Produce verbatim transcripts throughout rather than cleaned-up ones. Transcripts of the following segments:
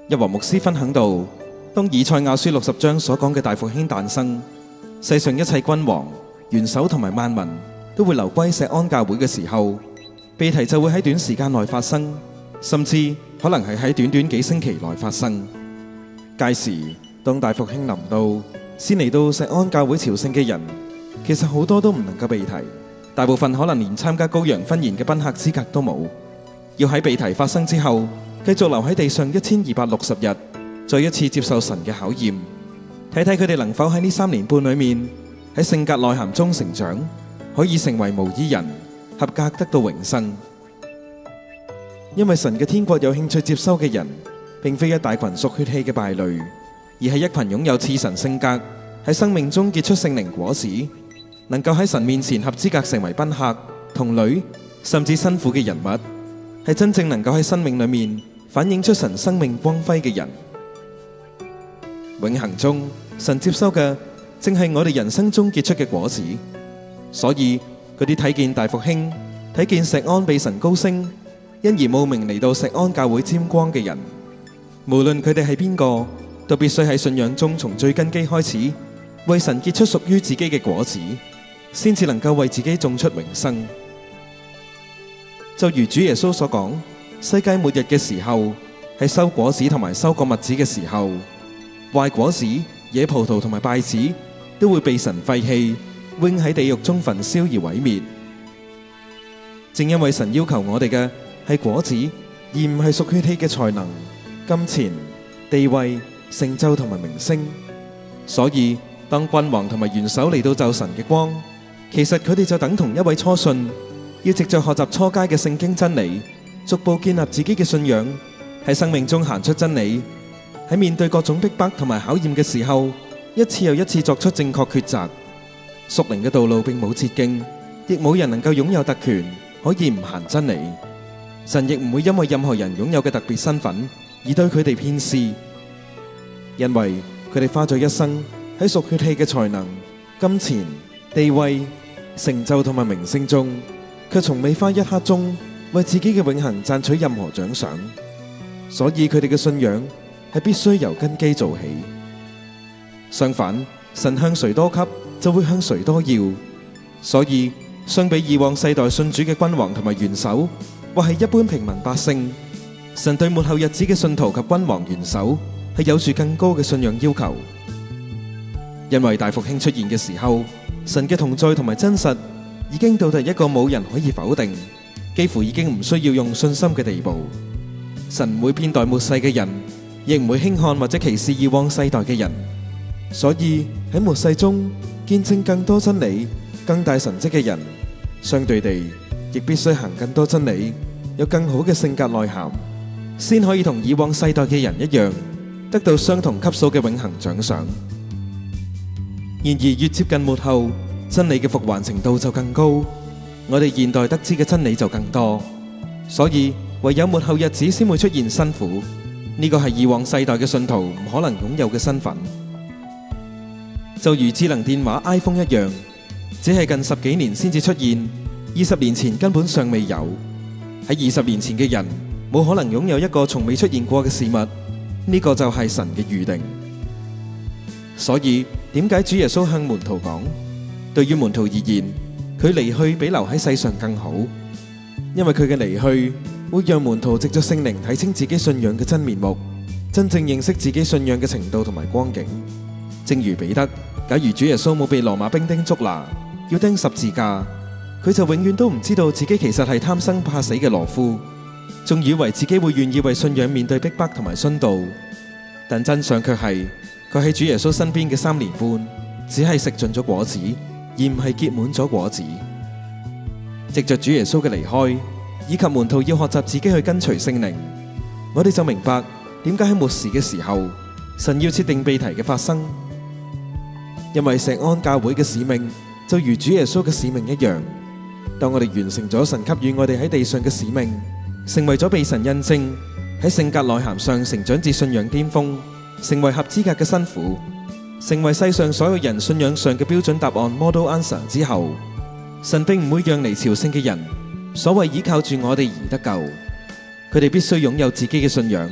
日華牧師分享到，當以賽亞書六十章所講嘅大復興誕生，世上一切君王、元首同埋萬民都會流歸錫安教會嘅時候，被提就會喺短時間內發生，甚至可能係喺短短幾星期內發生。屆時，當大復興臨到，先嚟到錫安教會朝聖嘅人，其實好多都唔能夠被提，大部分可能連參加羔羊婚宴嘅賓客資格都冇，要喺被提發生之後，繼續留喺地上一千二百六十日，再一次接受神嘅考驗，睇睇佢哋能否喺呢三年半裏面喺性格內涵中成長，可以成為無依人，合格得到永生。因為神嘅天國有興趣接收嘅人，並非一大群屬血氣嘅敗類，而係一群擁有賜神性格，喺生命中結出聖靈果子，能夠喺神面前合資格成為賓客、童女，甚至新婦嘅人物，係真正能夠喺生命裏面反映出神生命光輝嘅人。永恆中，神接收嘅正係我哋人生中結出嘅果子。所以嗰啲睇見大復興、睇見錫安被神高升，因而慕名嚟到錫安教會沾光嘅人，無論佢哋係邊個，都必須喺信仰中從最根基開始，為神結出屬於自己嘅果子，先至能夠為自己種出永生。就如主耶穌所講，世界末日嘅時候係收果子同埋收割麥子嘅時候，壞果子、野葡萄同埋稗子都會被神廢棄，永喺地獄中焚燒而毀滅。正因為神要求我哋嘅係果子，而唔係屬血氣嘅才能、金錢、地位、成就同埋名聲，所以當君王同埋元首嚟到就神嘅光，其實佢哋就等同一位初信，要藉着學習初階嘅聖經真理，逐步建立自己嘅信仰，喺生命中行出真理，喺面對各種逼迫同埋考驗嘅時候，一次又一次作出正確抉擇。屬靈嘅道路並冇捷徑，亦冇人能夠擁有特權可以唔行真理。神亦唔會因為任何人擁有嘅特別身份而對佢哋偏私，因為佢哋花咗一生喺屬血氣嘅才能、金錢、地位、成就同埋名聲中，卻從未花一刻鐘為自己嘅永恆賺取任何獎賞。所以佢哋嘅信仰係必須由根基做起。相反，神向誰多給，就會向誰多要。所以相比以往世代信主嘅君王同埋元首，或係一般平民百姓，神對末後日子嘅信徒及君王元首係有住更高嘅信仰要求。因為大復興出現嘅時候，神嘅同在同埋真實已經到達一個冇人可以否定，幾乎已經唔需要用信心嘅地步。神唔會偏待末世嘅人，亦唔會輕看或者歧視以往世代嘅人。所以喺末世中見證更多真理、更大神蹟嘅人，相對地亦必須行更多真理，有更好嘅性格內涵，先可以同以往世代嘅人一樣，得到相同級數嘅永恆獎賞。然而越接近末後，真理嘅復還程度就更高，我哋現代得知嘅真理就更多。所以唯有末後日子先會出現新婦，呢個係以往世代嘅信徒唔可能擁有嘅身份。就如智能電話 iPhone 一樣，只係近十幾年先至出現，二十年前根本尚未有。喺二十年前嘅人冇可能擁有一個從未出現過嘅事物，呢個就係神嘅預定。所以點解主耶穌向門徒講，對於門徒而言，佢離去比留喺世上更好，因為佢嘅離去會讓門徒藉着聖靈睇清自己信仰嘅真面目，真正認識自己信仰嘅程度同埋光景。正如彼得，假如主耶穌冇被羅馬兵丁捉拿，要釘十字架，佢就永遠都唔知道自己其實係貪生怕死嘅懦夫，仲以為自己會願意為信仰面對逼迫同埋殉道。但真相卻係，佢喺主耶穌身邊嘅三年半，只係食盡咗果子，而唔係結滿咗果子。藉着主耶穌嘅離開，以及門徒要學習自己去跟隨聖靈，我哋就明白點解喺末時嘅時候，神要設定被提嘅發生。因為錫安教會嘅使命就如主耶穌嘅使命一樣，當我哋完成咗神給予我哋喺地上嘅使命，成為咗被神印證喺性格內涵上成長至信仰巔峰，成為合資格嘅新婦，成為世上所有人信仰上嘅標準答案 model answer 之後，神並唔會讓嚟朝聖嘅人所謂依靠住我哋而得救，佢哋必須擁有自己嘅信仰，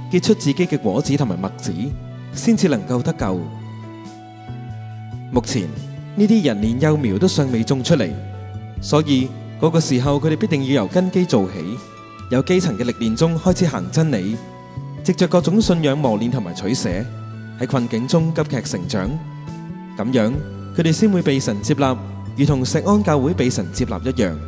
結出自己嘅果子同埋麥子，先至能夠得救。目前呢啲人連幼苗都尚未種出嚟，所以嗰個時候佢哋必定要由根基做起，由基層嘅歷練中開始行真理，藉着各種信仰磨練同埋取捨，喺困境中急劇成長。咁樣佢哋先會被神接納，如同錫安教會被神接納一樣。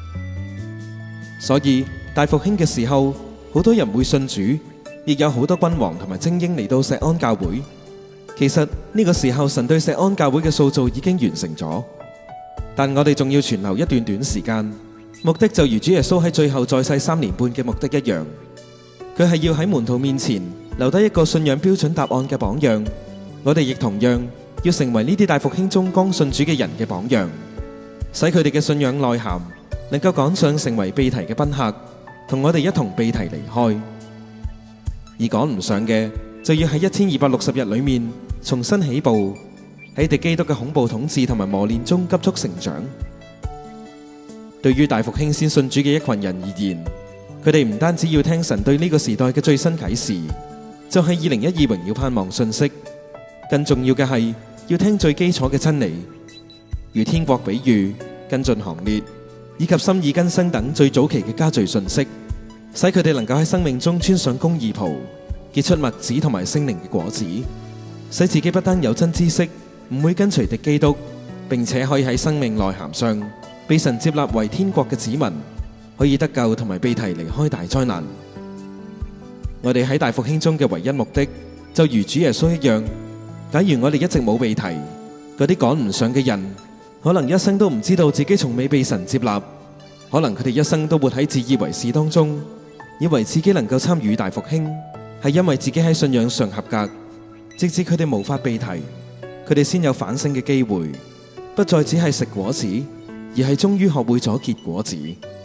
所以大復興嘅時候，好多人會信主，亦有好多君王同埋精英嚟到錫安教會。其實呢個時候，神對錫安教會嘅塑造已經完成咗，但我哋仲要存留一段短時間，目的就如主耶穌喺最後在世三年半嘅目的一樣，佢係要喺門徒面前留低一個信仰標準答案嘅榜樣。我哋亦同樣要成為呢啲大復興中剛信主嘅人嘅榜樣，使佢哋嘅信仰內涵能夠趕上成為被提嘅賓客，同我哋一同被提離開。而趕唔上嘅，就要喺一千二百六十日裏面重新起步，喺敵基督嘅恐怖統治同埋磨練中急速成長。對於大復興先信主嘅一群人而言，佢哋唔單止要聽神對呢個時代嘅最新啟示，就係二零一二榮耀盼望信息，更重要嘅係要聽最基礎嘅真理，如天國比喻、跟進行列以及心意更新等最早期嘅家序信息，使佢哋能夠喺生命中穿上公義袍，結出麥子同埋聖靈嘅果子，使自己不單有真知識，唔會跟隨敵基督，並且可以喺生命內涵上被神接納為天國嘅子民，可以得救同埋被提離開大災難。我哋喺大復興中嘅唯一目的，就如主耶穌一樣，假如我哋一直冇被提，嗰啲趕唔上嘅人，可能一生都唔知道自己從未被神接納，可能佢哋一生都活喺自以為是當中，以為自己能夠參與大復興，係因為自己喺信仰上合格，直至佢哋無法被提，佢哋先有反省嘅機會，不再只係食果子，而係終於學會咗結果子。